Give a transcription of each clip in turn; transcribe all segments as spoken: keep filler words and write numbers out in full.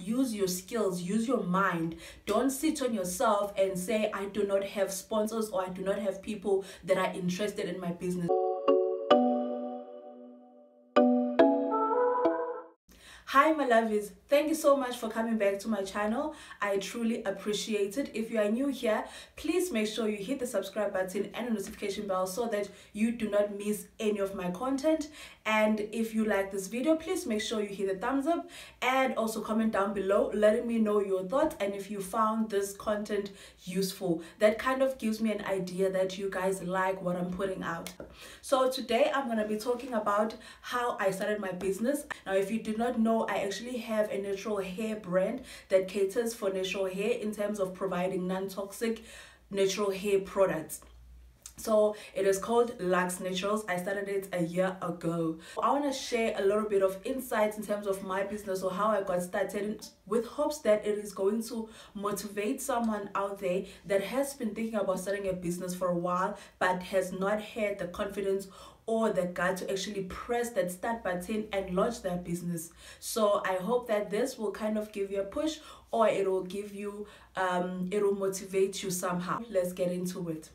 use your skills, use your mind. Don't sit on yourself and say, I do not have sponsors, or I do not have people that are interested in my business. Hi my lovies, thank you so much for coming back to my channel. I truly appreciate it. If you are new here, please make sure you hit the subscribe button and the notification bell so that you do not miss any of my content. And if you like this video, please make sure you hit the thumbs up and also comment down below letting me know your thoughts and if you found this content useful. That kind of gives me an idea that you guys like what I'm putting out. So today I'm going to be talking about how I started my business. Now if you do not know, I actually have a natural hair brand that caters for natural hair in terms of providing non-toxic natural hair products. So it is called Lux Naturals. I started it a year ago. I want to share a little bit of insights in terms of my business or how I got started, with hopes that it is going to motivate someone out there that has been thinking about starting a business for a while but has not had the confidence or the guts to actually press that start button and launch their business. So I hope that this will kind of give you a push, or it will give you um it will motivate you somehow. Let's get into it.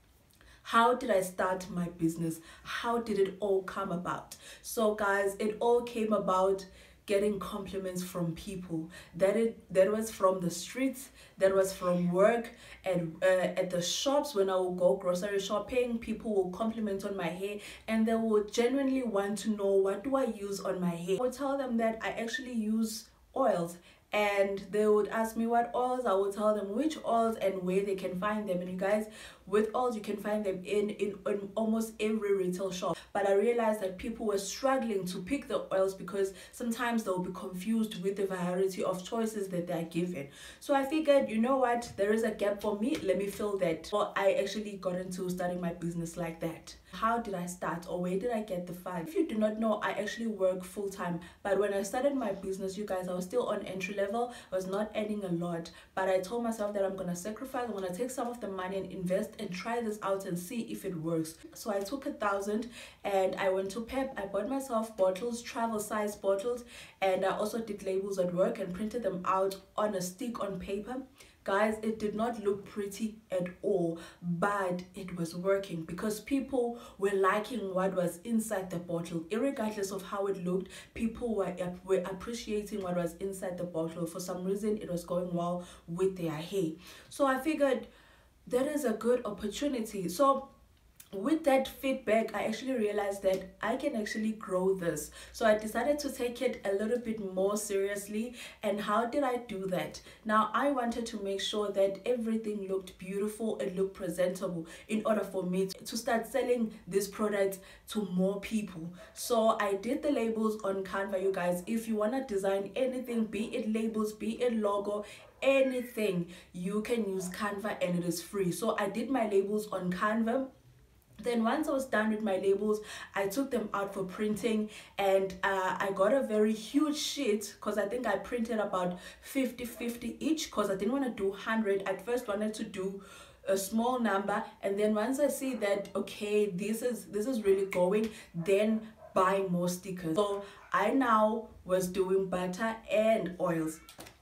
How did I start my business? How did it all come about? So guys, it all came about getting compliments from people. That it that was from the streets, that was from work, and uh, at the shops when I would go grocery shopping, people will compliment on my hair and they would genuinely want to know, what do I use on my hair? I would tell them that I actually use oils, and they would ask me what oils. I would tell them which oils and where they can find them. And you guys, with oils you can find them in, in in almost every retail shop. But I realized that people were struggling to pick the oils because sometimes they'll be confused with the variety of choices that they're given. So I figured, you know what, there is a gap for me, let me fill that. So I actually got into starting my business like that. How did I start, or where did I get the funds? If you do not know, I actually work full-time, but when I started my business, you guys, I was still on entry level. I was not earning a lot, but I told myself that I'm gonna sacrifice, I'm gonna take some of the money and invest and try this out and see if it works. So I took a thousand and I went to Pep. I bought myself bottles, travel size bottles, and I also did labels at work and printed them out on a stick on paper. Guys, it did not look pretty at all, but it was working because people were liking what was inside the bottle. Irregardless of how it looked, people were, were appreciating what was inside the bottle. For some reason, it was going well with their hair. So I figured that is a good opportunity. So with that feedback, I actually realized that I can actually grow this. So I decided to take it a little bit more seriously. And how did I do that? Now, I wanted to make sure that everything looked beautiful, it looked presentable in order for me to start selling this product to more people. So I did the labels on Canva, you guys. If you want to design anything, be it labels, be it logo, anything, you can use Canva and it is free. So I did my labels on Canva. Then once I was done with my labels, I took them out for printing, and uh, I got a very huge sheet because I think I printed about fifty fifty each because I didn't want to do one hundred. I first wanted to do a small number, and then once I see that, okay, this is this is really going, then buy more stickers. So I now was doing butter and oils.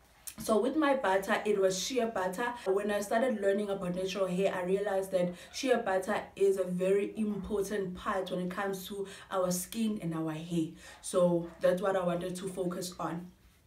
So with my butter, it was shea butter. When I started learning about natural hair, I realized that shea butter is a very important part when it comes to our skin and our hair. So that's what I wanted to focus on.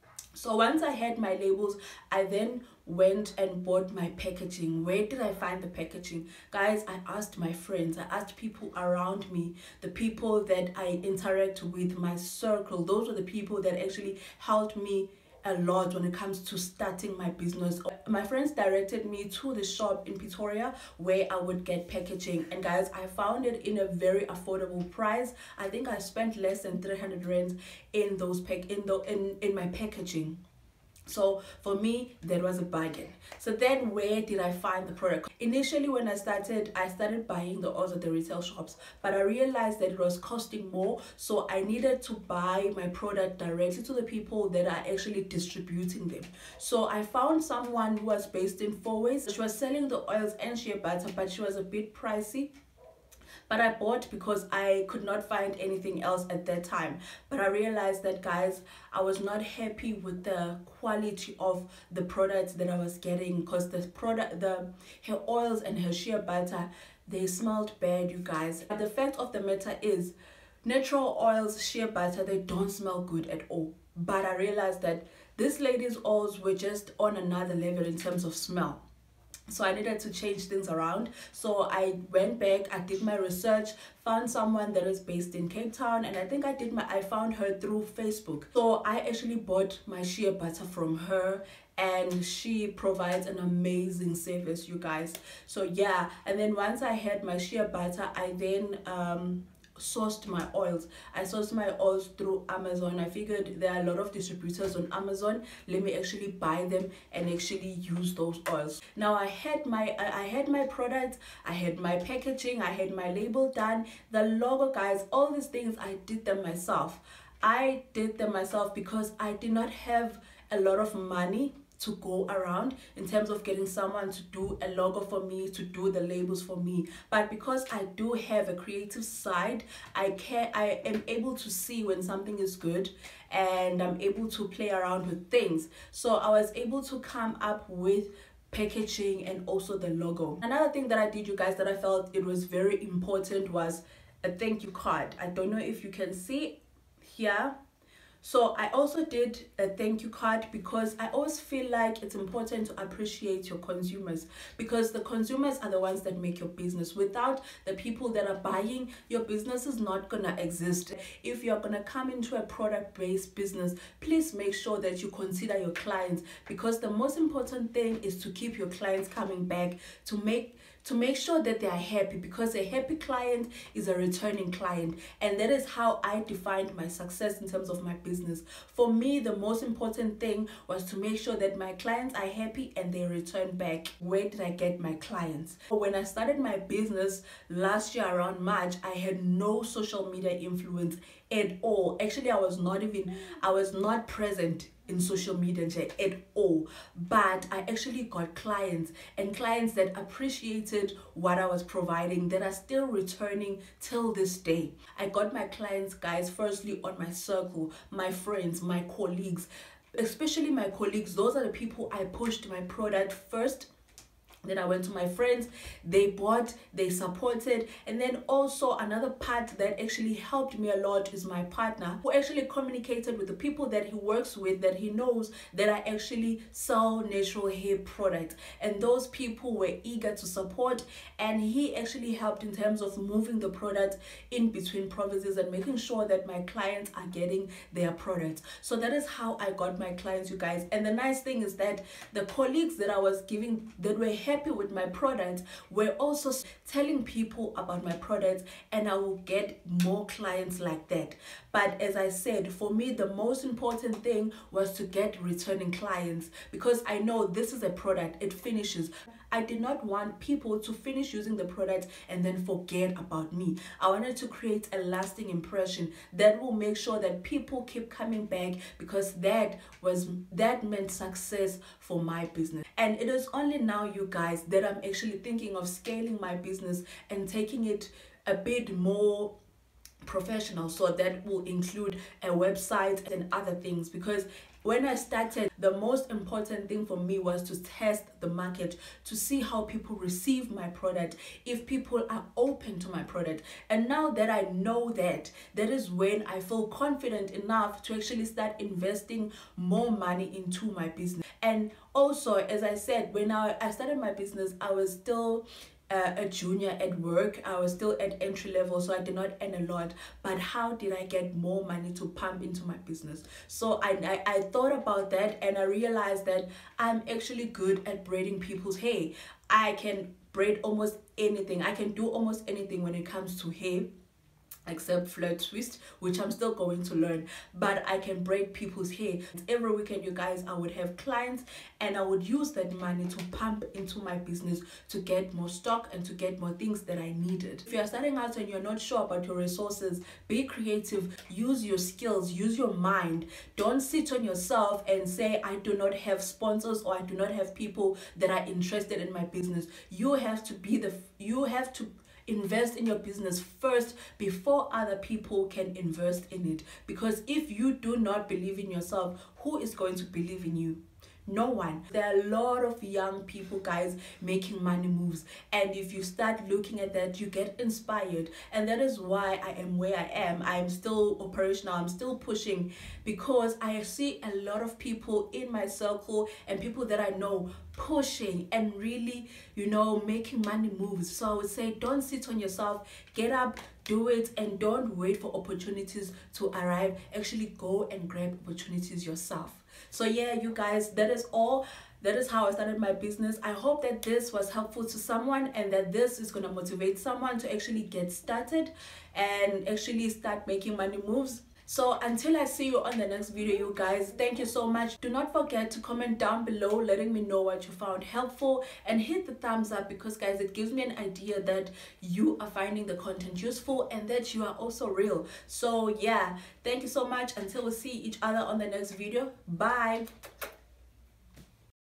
So once I had my labels, I then went and bought my packaging. Where did I find the packaging? Guys, I asked my friends, I asked people around me, the people that I interact with, my circle. Those were the people that actually helped me a lot when it comes to starting my business. My friends directed me to the shop in Pretoria where I would get packaging, and guys, I found it in a very affordable price. I think I spent less than three hundred rand in those pack in the in in my packaging. So for me, that was a bargain. So then where did I find the product? Initially, when I started, I started buying the oils at the retail shops, but I realized that it was costing more. So I needed to buy my product directly to the people that are actually distributing them. So I found someone who was based in Fourways. She was selling the oils and shea butter, but she was a bit pricey. but I bought because I could not find anything else at that time. But I realized that, guys, I was not happy with the quality of the products that I was getting, because the product, the hair oils and her shea butter, they smelled bad, you guys. But the fact of the matter is, natural oils, shea butter, they don't smell good at all. But I realized that this lady's oils were just on another level in terms of smell. So I needed to change things around. So I went back, I did my research, found someone that is based in Cape Town, and I think I did my I found her through Facebook. So I actually bought my shea butter from her, and she provides an amazing service, you guys. So yeah, and then once I had my shea butter, I then um sourced my oils. I sourced my oils through Amazon. I figured there are a lot of distributors on Amazon. Let me actually buy them and actually use those oils. Now I had my I, I had my product, I had my packaging, I had my label done, the logo, guys, all these things I did them myself. I did them myself because I did not have a lot of money to go around in terms of getting someone to do a logo for me, to do the labels for me. But because I do have a creative side, I can I am able to see when something is good, and I'm able to play around with things. So I was able to come up with packaging and also the logo. Another thing that I did, you guys, that I felt it was very important was a thank you card. I don't know if you can see here. So I also did a thank you card because I always feel like it's important to appreciate your consumers, because the consumers are the ones that make your business. Without the people that are buying, your business is not gonna exist. If you're gonna come into a product-based business, please make sure that you consider your clients, because the most important thing is to keep your clients coming back, to make to make sure that they are happy, because a happy client is a returning client. And that is how I defined my success in terms of my business. For me, the most important thing was to make sure that my clients are happy and they return back. Where did I get my clients? When I started my business last year around March, I had no social media influence at all. Actually, I was not even, I was not present in social media at all, but I actually got clients, and clients that appreciated what I was providing, that are still returning till this day. I got my clients, guys, firstly on my circle, my friends, my colleagues, especially my colleagues. Those are the people I pushed my product first. Then I went to my friends, they bought, they supported. And then also another part that actually helped me a lot is my partner, who actually communicated with the people that he works with, that he knows, that I actually sell natural hair products. And those people were eager to support, and he actually helped in terms of moving the product in between provinces and making sure that my clients are getting their products. So that is how I got my clients, you guys. And the nice thing is that the colleagues that I was giving, that were happy happy with my products, were also telling people about my products, and I will get more clients like that. But as I said, for me, the most important thing was to get returning clients, because I know this is a product, it finishes. I did not want people to finish using the product and then forget about me. I wanted to create a lasting impression that will make sure that people keep coming back, because that was that meant success for my business. And it is only now, you guys, that I'm actually thinking of scaling my business and taking it a bit more professional. So that will include a website and other things, because when I started, the most important thing for me was to test the market, to see how people receive my product, if people are open to my product. And now that I know that, that is when I feel confident enough to actually start investing more money into my business. And also, as I said, when I, I started my business, I was still Uh, a junior at work. I was still at entry level, so I did not earn a lot. But how did I get more money to pump into my business? So I, I, I thought about that, and I realized that I'm actually good at braiding people's hair. I can braid almost anything. I can do almost anything when it comes to hair, except flirt twist, which I'm still going to learn. But I can braid people's hair. Every weekend, you guys, I would have clients, and I would use that money to pump into my business, to get more stock and to get more things that I needed. If you're starting out and you're not sure about your resources, be creative, use your skills, use your mind. Don't sit on yourself and say, I do not have sponsors, or I do not have people that are interested in my business. You have to be the, you have to invest in your business first before other people can invest in it. Because if you do not believe in yourself, who is going to believe in you? No one. There are a lot of young people, guys, making money moves, and if you start looking at that, you get inspired. And that is why I am where I am. I am still operational, I'm still pushing, because I see a lot of people in my circle and people that I know pushing and really, you know, making money moves. So I would say, don't sit on yourself, get up, do it, and don't wait for opportunities to arrive. Actually go and grab opportunities yourself. So yeah, you guys, that is all. That is how I started my business. I hope that this was helpful to someone, and that this is going to motivate someone to actually get started and actually start making money moves. So until I see you on the next video, you guys, thank you so much. Do not forget to comment down below letting me know what you found helpful, and hit the thumbs up, because guys, it gives me an idea that you are finding the content useful and that you are also real. So yeah, thank you so much. Until we see each other on the next video, bye.